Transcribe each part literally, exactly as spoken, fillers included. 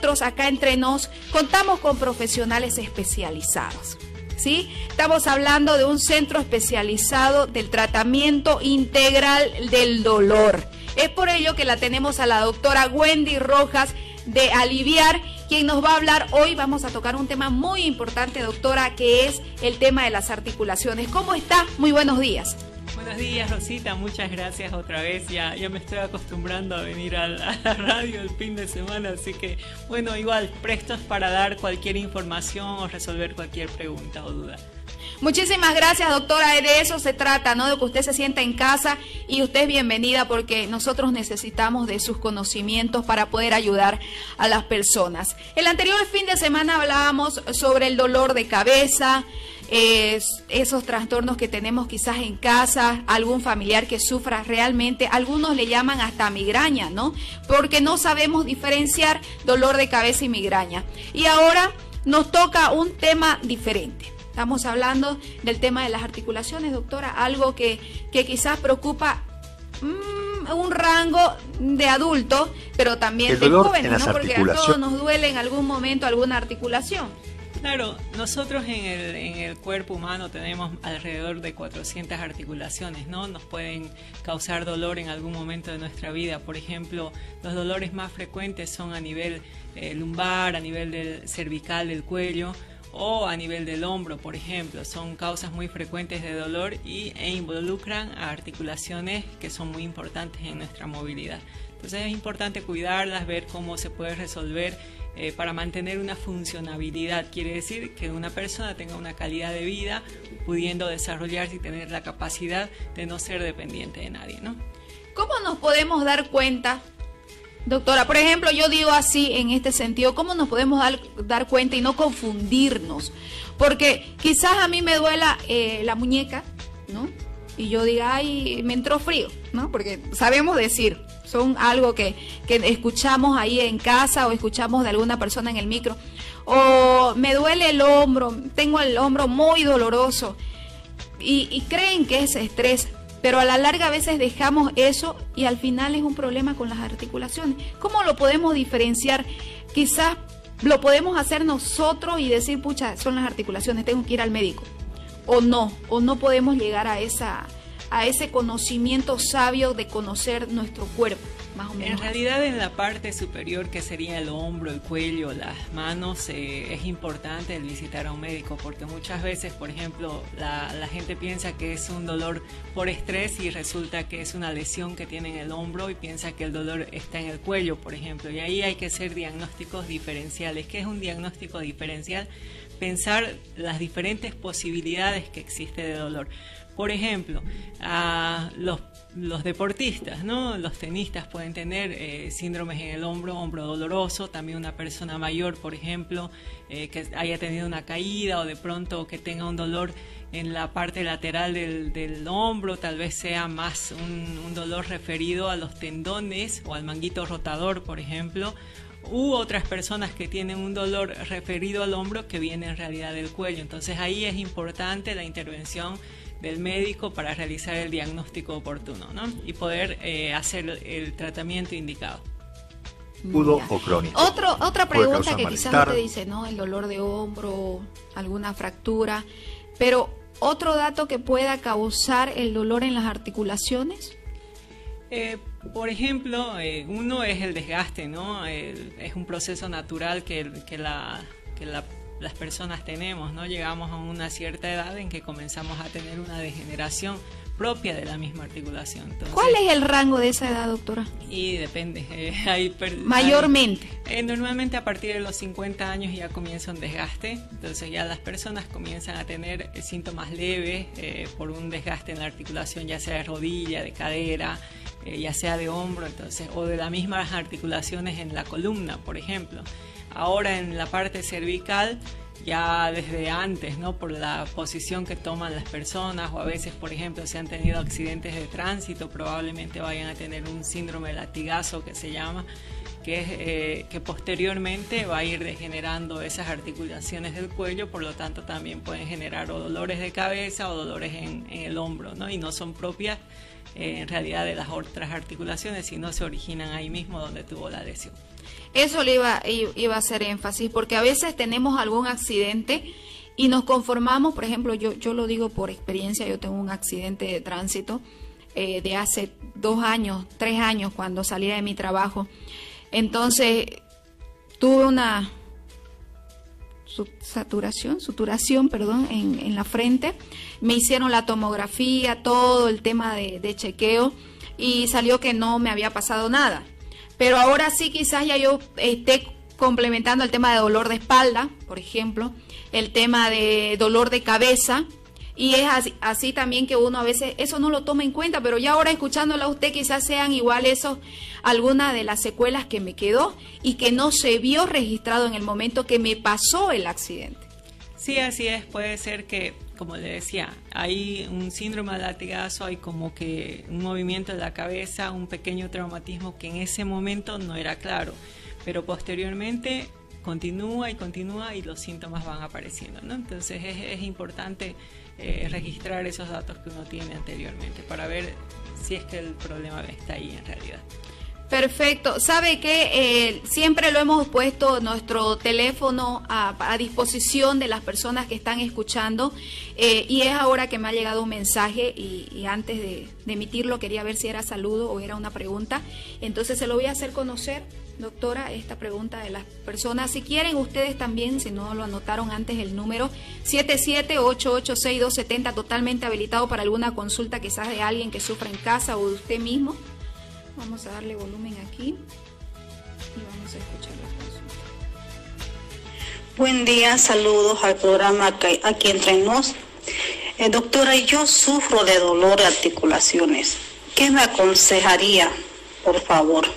nosotros acá entre nos contamos con profesionales especializados, ¿sí? Estamos hablando de un centro especializado del tratamiento integral del dolor. Es por ello que la tenemos a la doctora Wendy Rojas de Aliviar, quien nos va a hablar hoy. Vamos a tocar un tema muy importante, doctora, que es el tema de las articulaciones. ¿Cómo está? Muy buenos días. Buenos días, Rosita, muchas gracias otra vez. Ya, ya me estoy acostumbrando a venir a la, a la radio el fin de semana, así que, bueno, igual, prestos para dar cualquier información o resolver cualquier pregunta o duda. Muchísimas gracias, doctora. De eso se trata, ¿no? De que usted se sienta en casa y usted es bienvenida, porque nosotros necesitamos de sus conocimientos para poder ayudar a las personas. El anterior fin de semana hablábamos sobre el dolor de cabeza, eh, esos trastornos que tenemos quizás en casa, algún familiar que sufra realmente, algunos le llaman hasta migraña, ¿no? Porque no sabemos diferenciar dolor de cabeza y migraña. Y ahora nos toca un tema diferente. Estamos hablando del tema de las articulaciones, doctora, algo que, que quizás preocupa mmm, un rango de adultos, pero también de jóvenes, ¿no? Porque a todos nos duele en algún momento alguna articulación. Claro, nosotros en el, en el cuerpo humano tenemos alrededor de cuatrocientas articulaciones, ¿no? Nos pueden causar dolor en algún momento de nuestra vida. Por ejemplo, los dolores más frecuentes son a nivel eh, lumbar, a nivel del cervical, del cuello, o a nivel del hombro, por ejemplo. Son causas muy frecuentes de dolor y, e involucran a articulaciones que son muy importantes en nuestra movilidad. Entonces es importante cuidarlas, ver cómo se puede resolver eh, para mantener una funcionabilidad. Quiere decir que una persona tenga una calidad de vida, pudiendo desarrollarse y tener la capacidad de no ser dependiente de nadie, ¿no? ¿Cómo nos podemos dar cuenta, doctora? Por ejemplo, yo digo así en este sentido, ¿cómo nos podemos dar, dar cuenta y no confundirnos? Porque quizás a mí me duela eh, la muñeca, ¿no? Y yo diga, ay, me entró frío, ¿no? Porque sabemos decir, son algo que, que escuchamos ahí en casa o escuchamos de alguna persona en el micro. O me duele el hombro, tengo el hombro muy doloroso. Y, y creen que es estrés. Pero a la larga a veces dejamos eso y al final es un problema con las articulaciones. ¿Cómo lo podemos diferenciar? Quizás lo podemos hacer nosotros y decir, pucha, son las articulaciones, tengo que ir al médico. O no, o no podemos llegar a esa, a ese conocimiento sabio de conocer nuestro cuerpo, más o menos. En realidad, en la parte superior, que sería el hombro, el cuello, las manos, eh, es importante el visitar a un médico, porque muchas veces, por ejemplo, la, la gente piensa que es un dolor por estrés y resulta que es una lesión que tiene en el hombro y piensa que el dolor está en el cuello, por ejemplo. Y ahí hay que hacer diagnósticos diferenciales. ¿Qué es un diagnóstico diferencial? Pensar las diferentes posibilidades que existe de dolor. Por ejemplo, a los, los deportistas, ¿no? Los tenistas pueden tener eh, síndromes en el hombro, hombro doloroso. También una persona mayor, por ejemplo, eh, que haya tenido una caída o de pronto que tenga un dolor en la parte lateral del, del hombro, tal vez sea más un, un dolor referido a los tendones o al manguito rotador, por ejemplo. U otras personas que tienen un dolor referido al hombro que viene en realidad del cuello. Entonces ahí es importante la intervención del médico para realizar el diagnóstico oportuno, ¿no? Y poder eh, hacer el tratamiento indicado. Agudo o crónico. Otro, otra pregunta que quizás usted dice, ¿no? El dolor de hombro, alguna fractura, pero otro dato que pueda causar el dolor en las articulaciones. Eh, por ejemplo, eh, uno es el desgaste, ¿no? El, es un proceso natural que, que, la, que la, las personas tenemos, ¿no? Llegamos a una cierta edad en que comenzamos a tener una degeneración propia de la misma articulación. Entonces, ¿cuál es el rango de esa edad, doctora? Y depende. Eh, hay per, Mayormente. Hay, eh, normalmente a partir de los cincuenta años ya comienza un desgaste, entonces ya las personas comienzan a tener eh, síntomas leves eh, por un desgaste en la articulación, ya sea de rodilla, de cadera, eh, ya sea de hombro, entonces, o de las mismas articulaciones en la columna, por ejemplo. Ahora en la parte cervical, ya desde antes, ¿no? Por la posición que toman las personas, o a veces, por ejemplo, si han tenido accidentes de tránsito, probablemente vayan a tener un síndrome de latigazo que se llama, que es eh, que posteriormente va a ir degenerando esas articulaciones del cuello, por lo tanto también pueden generar o dolores de cabeza o dolores en, en el hombro, ¿no? Y no son propias eh, en realidad de las otras articulaciones, sino se originan ahí mismo donde tuvo la lesión. Eso le iba, iba a hacer énfasis, porque a veces tenemos algún accidente y nos conformamos, por ejemplo, yo, yo lo digo por experiencia, yo tengo un accidente de tránsito eh, de hace dos años, tres años, cuando salía de mi trabajo. Entonces, tuve una saturación, suturación, perdón, en, en la frente. Me hicieron la tomografía, todo el tema de, de chequeo, y salió que no me había pasado nada. Pero ahora sí, quizás ya yo esté complementando el tema de dolor de espalda, por ejemplo, el tema de dolor de cabeza, y es así, así también que uno a veces eso no lo toma en cuenta, pero ya ahora escuchándola a usted quizás sean igual eso, alguna de las secuelas que me quedó y que no se vio registrado en el momento que me pasó el accidente. Sí, así es, puede ser que, como le decía, hay un síndrome de latigazo, hay como que un movimiento de la cabeza, un pequeño traumatismo que en ese momento no era claro, pero posteriormente continúa y continúa y los síntomas van apareciendo, ¿no? Entonces es, es importante eh, registrar esos datos que uno tiene anteriormente para ver si es que el problema está ahí en realidad. Perfecto. ¿Sabe qué? Eh, siempre lo hemos puesto nuestro teléfono a, a disposición de las personas que están escuchando, eh, y es ahora que me ha llegado un mensaje y, y antes de, de emitirlo quería ver si era saludo o era una pregunta. Entonces se lo voy a hacer conocer, doctora, esta pregunta de las personas. Si quieren ustedes también, si no lo anotaron antes, el número siete siete ocho ocho seis dos siete cero, totalmente habilitado para alguna consulta quizás de alguien que sufra en casa o de usted mismo. Vamos a darle volumen aquí y vamos a escuchar la consulta. Buen día, saludos al programa Aquí Entre Nos. Eh, doctora, yo sufro de dolor de articulaciones. ¿Qué me aconsejaría, por favor?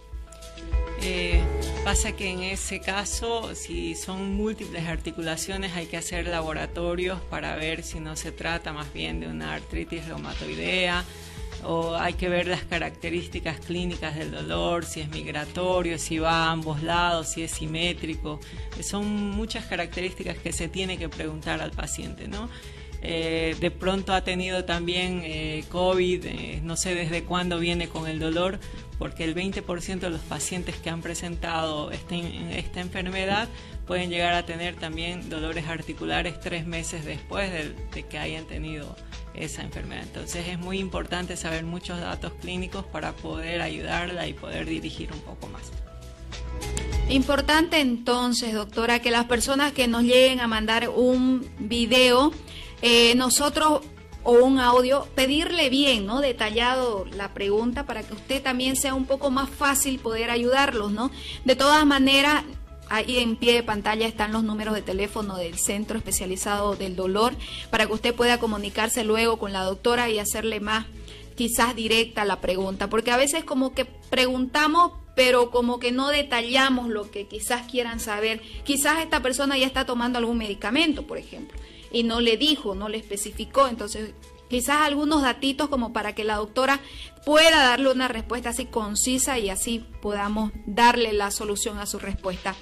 Eh, pasa que en ese caso, si son múltiples articulaciones, hay que hacer laboratorios para ver si no se trata más bien de una artritis reumatoidea, o hay que ver las características clínicas del dolor, si es migratorio, si va a ambos lados, si es simétrico. Son muchas características que se tiene que preguntar al paciente, ¿no? Eh, de pronto ha tenido también eh, COVID, eh, no sé desde cuándo viene con el dolor, porque el veinte por ciento de los pacientes que han presentado este, esta enfermedad pueden llegar a tener también dolores articulares tres meses después de, de que hayan tenido esa enfermedad. Entonces es muy importante saber muchos datos clínicos para poder ayudarla y poder dirigir un poco más. Importante entonces, doctora, que las personas que nos lleguen a mandar un video, eh, nosotros o un audio, pedirle bien, ¿no? Detallado la pregunta para que usted también sea un poco más fácil poder ayudarlos, ¿no? De todas maneras, ahí en pie de pantalla están los números de teléfono del Centro Especializado del Dolor para que usted pueda comunicarse luego con la doctora y hacerle más quizás directa la pregunta, porque a veces como que preguntamos pero como que no detallamos lo que quizás quieran saber. Quizás esta persona ya está tomando algún medicamento, por ejemplo, y no le dijo, no le especificó, entonces quizás algunos datitos como para que la doctora pueda darle una respuesta así concisa y así podamos darle la solución a su respuesta.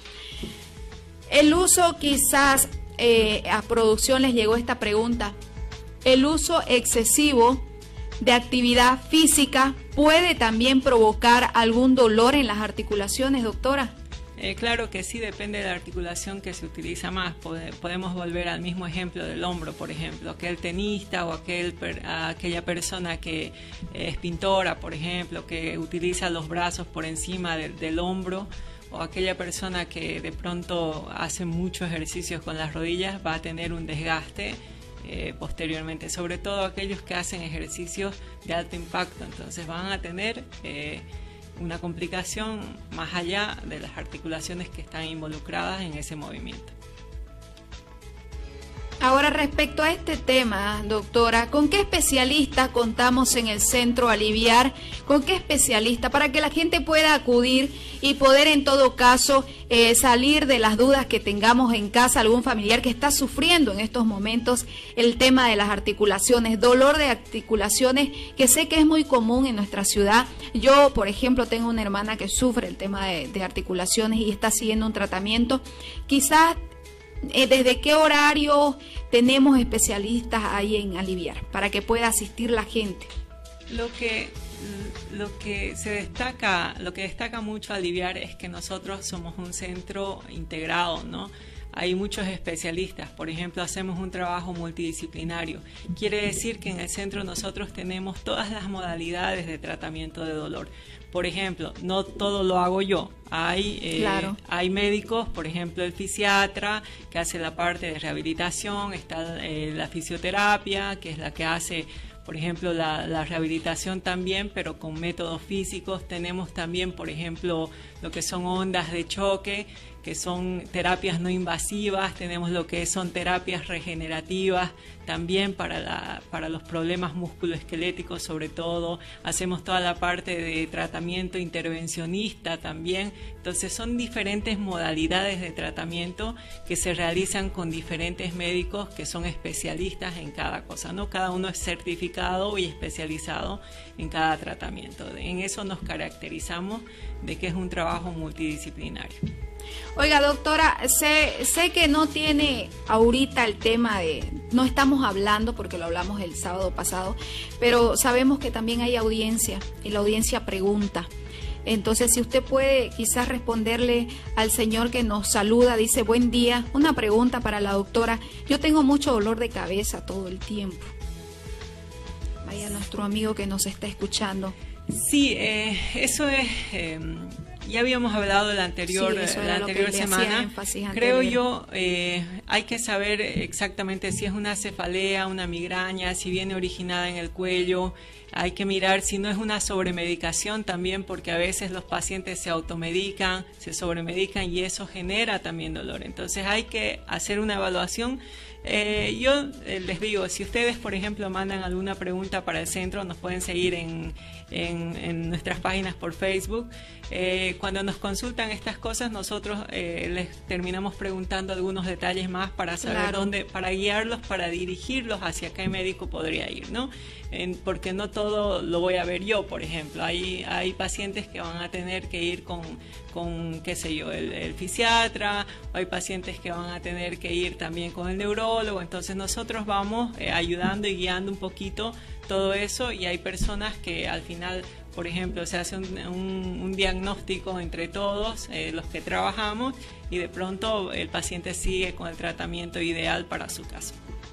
El uso, quizás eh, a producción les llegó esta pregunta, el uso excesivo de actividad física puede también provocar algún dolor en las articulaciones, doctora. Eh, claro que sí, depende de la articulación que se utiliza más. Pod- podemos volver al mismo ejemplo del hombro, por ejemplo, aquel tenista o aquel per- aquella persona que es pintora, por ejemplo, que utiliza los brazos por encima de- del hombro, o aquella persona que de pronto hace muchos ejercicios con las rodillas, va a tener un desgaste eh, posteriormente, sobre todo aquellos que hacen ejercicios de alto impacto, entonces van a tener eh, una complicación más allá de las articulaciones que están involucradas en ese movimiento. Ahora, respecto a este tema, doctora, ¿con qué especialista contamos en el Centro Aliviar? ¿Con qué especialista? Para que la gente pueda acudir y poder en todo caso eh, salir de las dudas que tengamos en casa, algún familiar que está sufriendo en estos momentos el tema de las articulaciones, dolor de articulaciones, que sé que es muy común en nuestra ciudad. Yo, por ejemplo, tengo una hermana que sufre el tema de, de articulaciones y está siguiendo un tratamiento. Quizás ¿desde qué horario tenemos especialistas ahí en Aliviar para que pueda asistir la gente? Lo que lo que se destaca, lo que destaca mucho Aliviar es que nosotros somos un centro integrado, ¿no? Hay muchos especialistas, por ejemplo, hacemos un trabajo multidisciplinario. Quiere decir que en el centro nosotros tenemos todas las modalidades de tratamiento de dolor. Por ejemplo, no todo lo hago yo. Hay, eh, claro. hay médicos, por ejemplo, el fisiatra, que hace la parte de rehabilitación, está eh, la fisioterapia, que es la que hace, por ejemplo, la, la rehabilitación también, pero con métodos físicos. Tenemos también, por ejemplo, lo que son ondas de choque, que son terapias no invasivas. Tenemos lo que son terapias regenerativas también para, la, para los problemas musculoesqueléticos, sobre todo. Hacemos toda la parte de tratamiento intervencionista también. Entonces son diferentes modalidades de tratamiento que se realizan con diferentes médicos que son especialistas en cada cosa, ¿no? Cada uno es certificado y especializado en cada tratamiento. En eso nos caracterizamos de que es un trabajo multidisciplinario. Oiga, doctora, sé, sé que no tiene ahorita el tema de, no estamos hablando porque lo hablamos el sábado pasado, pero sabemos que también hay audiencia y la audiencia pregunta. Entonces, si usted puede quizás responderle al señor que nos saluda, dice, buen día, una pregunta para la doctora. Yo tengo mucho dolor de cabeza todo el tiempo. Vaya nuestro amigo que nos está escuchando. Sí, eh, eso es... Eh, ya habíamos hablado la anterior, sí, la anterior semana. Creo yo, eh, hay que saber exactamente si es una cefalea, una migraña, si viene originada en el cuello. Hay que mirar si no es una sobremedicación también, porque a veces los pacientes se automedican, se sobremedican y eso genera también dolor. Entonces hay que hacer una evaluación. Eh, yo eh, les digo, si ustedes, por ejemplo, mandan alguna pregunta para el centro, nos pueden seguir en, en, en nuestras páginas por Facebook. Eh, cuando nos consultan estas cosas, nosotros eh, les terminamos preguntando algunos detalles más para saber claro. dónde, para guiarlos, para dirigirlos hacia qué médico podría ir, ¿no? En, porque no todo lo voy a ver yo, por ejemplo. Hay, hay pacientes que van a tener que ir con, con qué sé yo, el, el fisiatra, o hay pacientes que van a tener que ir también con el neurólogo. Entonces nosotros vamos eh, ayudando y guiando un poquito todo eso, y hay personas que al final, por ejemplo, se hace un, un, un diagnóstico entre todos eh, los que trabajamos, y de pronto el paciente sigue con el tratamiento ideal para su caso.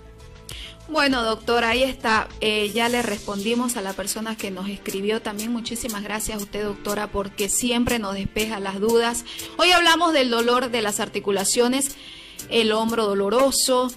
Bueno, doctora, ahí está. Eh, ya le respondimos a la persona que nos escribió también. Muchísimas gracias a usted, doctora, porque siempre nos despeja las dudas. Hoy hablamos del dolor de las articulaciones, el hombro doloroso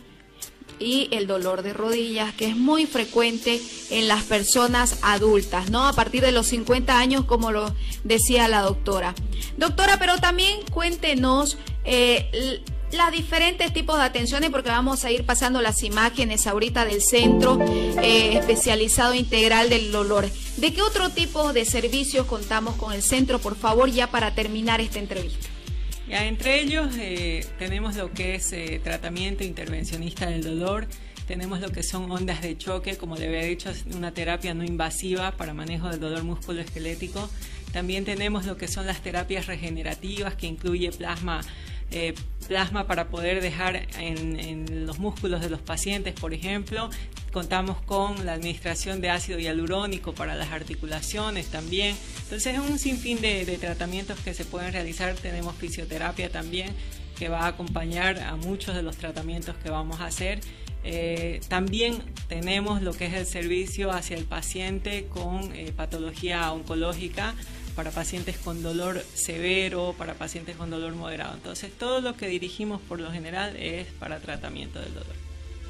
y el dolor de rodillas, que es muy frecuente en las personas adultas, ¿no? A partir de los cincuenta años, como lo decía la doctora. Doctora, pero también cuéntenos eh, las diferentes tipos de atenciones, porque vamos a ir pasando las imágenes ahorita del Centro eh, Especializado Integral del Dolor. ¿De qué otro tipo de servicios contamos con el centro, por favor, ya para terminar esta entrevista? Ya, entre ellos eh, tenemos lo que es eh, tratamiento intervencionista del dolor, tenemos lo que son ondas de choque, como le había dicho, es una terapia no invasiva para manejo del dolor musculoesquelético. También tenemos lo que son las terapias regenerativas, que incluye plasma, eh, plasma para poder dejar en, en los músculos de los pacientes, por ejemplo. Contamos con la administración de ácido hialurónico para las articulaciones también. Entonces es un sinfín de, de tratamientos que se pueden realizar. Tenemos fisioterapia también, que va a acompañar a muchos de los tratamientos que vamos a hacer. Eh, también tenemos lo que es el servicio hacia el paciente con eh, patología oncológica, para pacientes con dolor severo, para pacientes con dolor moderado. Entonces todo lo que dirigimos por lo general es para tratamiento del dolor.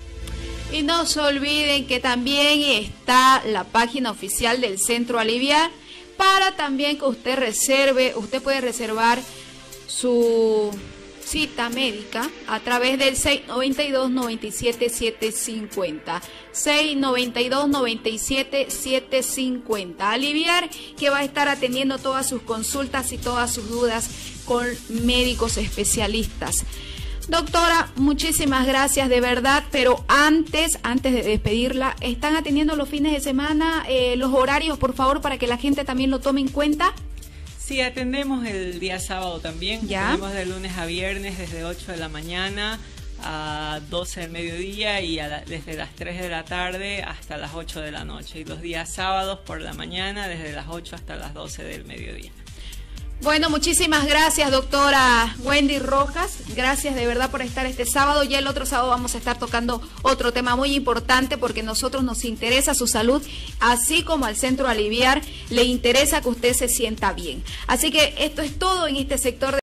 Y no se olviden que también está la página oficial del Centro Aliviar, para también que usted reserve, usted puede reservar su cita médica a través del seis noventa y dos, noventa y siete, setecientos cincuenta. seis noventa y dos, noventa y siete, setecientos cincuenta. Aliviar, que va a estar atendiendo todas sus consultas y todas sus dudas con médicos especialistas. Doctora, muchísimas gracias de verdad, pero antes, antes de despedirla, ¿están atendiendo los fines de semana, eh, los horarios, por favor, para que la gente también lo tome en cuenta? Sí, atendemos el día sábado también. ¿Ya? Tenemos de lunes a viernes desde ocho de la mañana a doce del mediodía y a la, desde las tres de la tarde hasta las ocho de la noche. Y los días sábados por la mañana desde las ocho hasta las doce del mediodía. Bueno, muchísimas gracias, doctora Wendy Rojas. Gracias de verdad por estar este sábado. Ya el otro sábado vamos a estar tocando otro tema muy importante porque a nosotros nos interesa su salud, así como al Centro Aliviar le interesa que usted se sienta bien. Así que esto es todo en este sector de